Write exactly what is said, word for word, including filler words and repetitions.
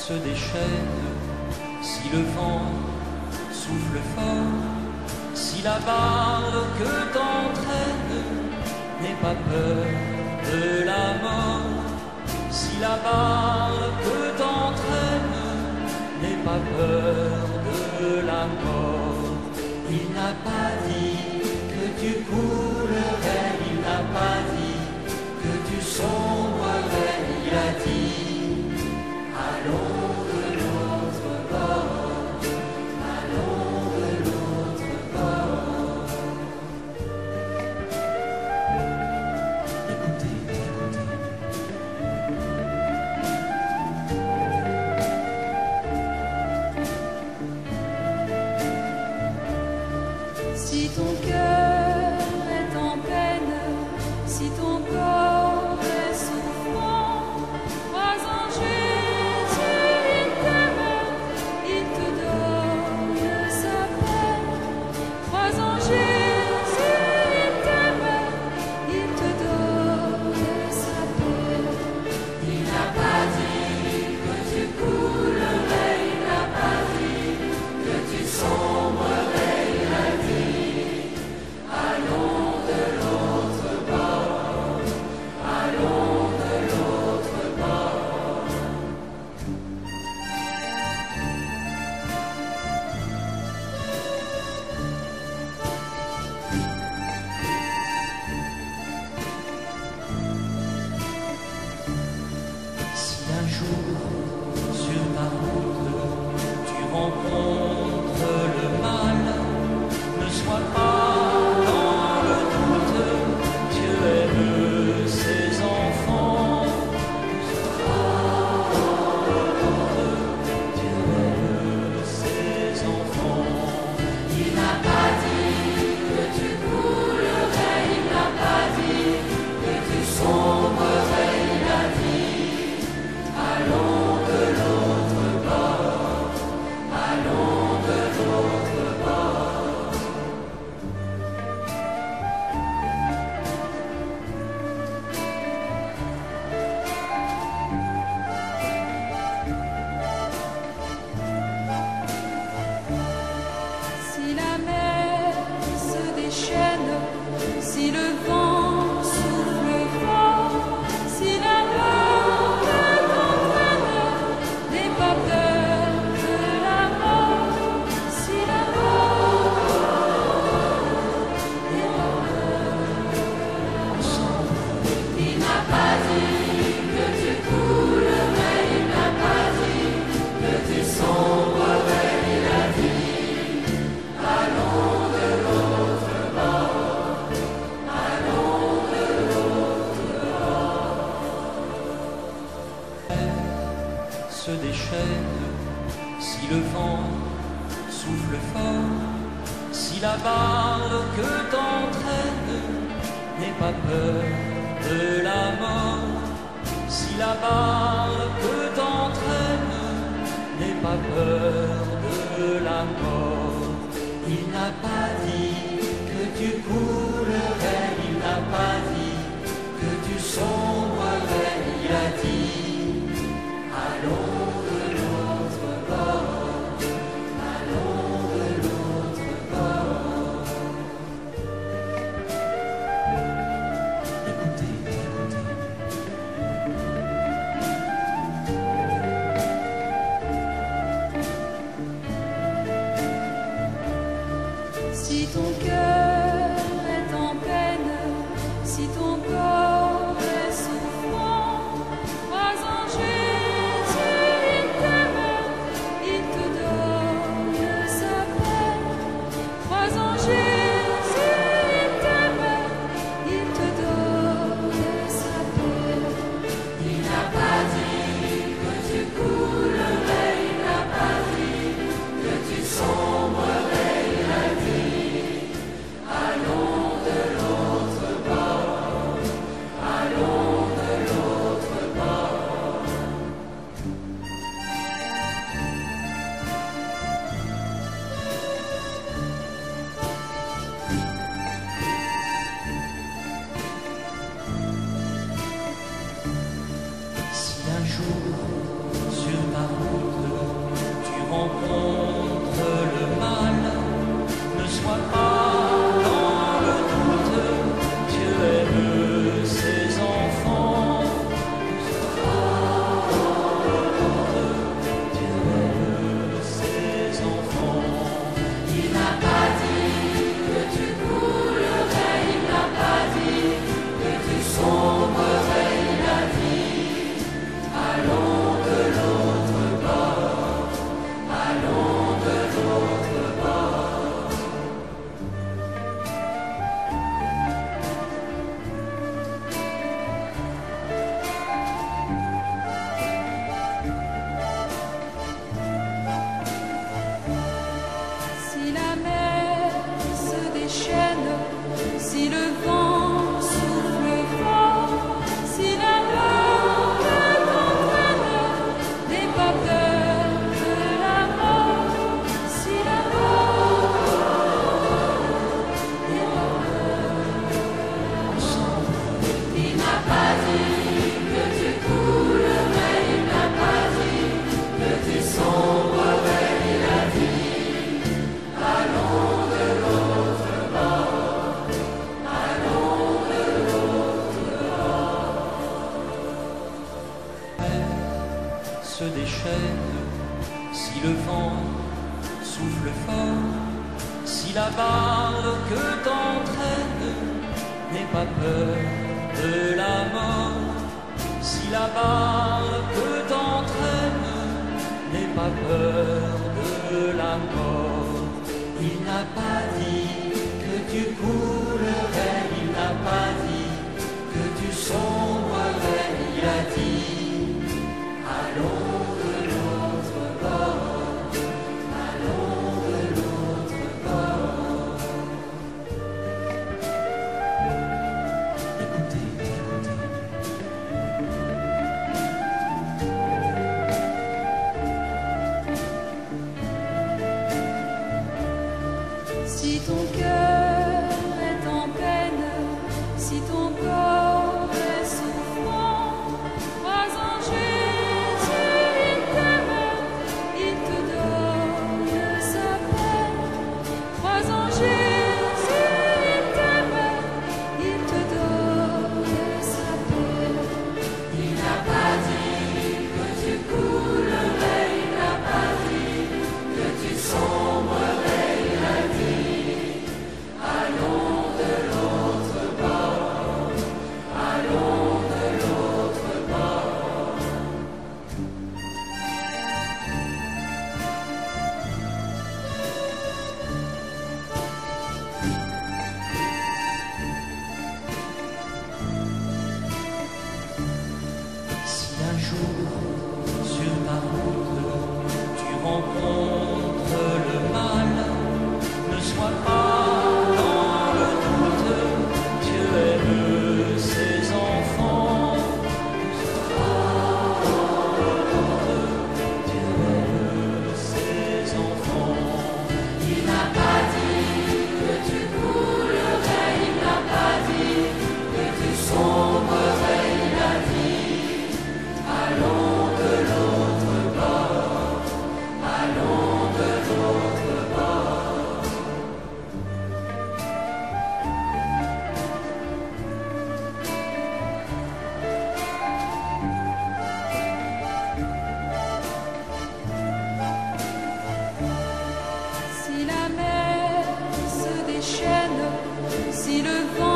se déchaîne, si le vent souffle fort, si la barre que t'entraîne n'aie pas peur de la mort, si la barre que t'entraîne n'aie pas peur de la mort. Il n'a pas dit que tu coulerais, il n'a pas dit que tu sombrerais, il a dit allons de l'autre bord, allons de l'autre bord. Écoutez, écoutez. Si ton cœur est en peine, si ton corps est souffrant, crois en Jésus, il t'aime, il te donne sa paix. Crois en Jésus, il t'aime, il te donne sa paix. Il n'a pas dit que tu coulerais, il n'a pas dit que tu sombrerais. Un jour, sur ta route, tu rencontres le mal, ne sois pas dans le doute, Dieu aime ses enfants. Ne sois pas dans le doute, Dieu aime ses enfants. Il n'a pas dit que tu coulerais, il n'a pas dit que tu sombrerais, il a dit allons de l'autre bord, allons de l'autre bord. Si la mer se déchaîne, si le vent souffle fort, si la mort n'aie pas peur de la mort, si la mort n'aie pas peur. Il n'a pas dit que tu coulerais, il n'a pas dit que tu sombrerais, il a dit allons de l'autre bord, allons de l'autre bord. Se déchaîne, si le vent souffle fort, si la barre que t'entraîne n'aie pas peur de la mort, si la barre que t'entraîne n'aie pas peur de la mort. Il n'a pas dit que tu coulerais, il n'a pas dit que tu sombrerais, il a dit allons de l'autre bord, allons de l'autre bord. Écoutez, écoutez. Si ton cœur est se déchaîne, si le vent souffle fort, si la barre que t'entraîne n'aie pas peur de la mort, si la barre que t'entraîne n'aie pas peur de la mort. Il n'a pas dit que tu coulerais, il n'a pas dit que tu sombrerais, il a dit allons de l'autre bord, allons de l'autre bord. Écoutez, écoutez. Si ton cœur est en peine, si ton corps est souffrant, crois en Jésus, il t'aime, il te donne sa paix. Crois en Jésus, il t'aime, il te donne sa paix. Il n'a pas dit que tu coulerais, il n'a pas dit que tu sombrerais, il a dit allons de l'autre bord, allons de l'autre bord. Si un jour sur ta route tu rencontres le mal, ne sois pas dans le doute, Dieu aime ses enfants. Ne sois pas dans le doute, Dieu aime ses enfants. Il n'a pas dit que tu coulerais, il n'a pas dit que tu sombrerais, il a dit allons de l'autre bord, allons de l'autre bord. Si la mer se déchaîne, si le vent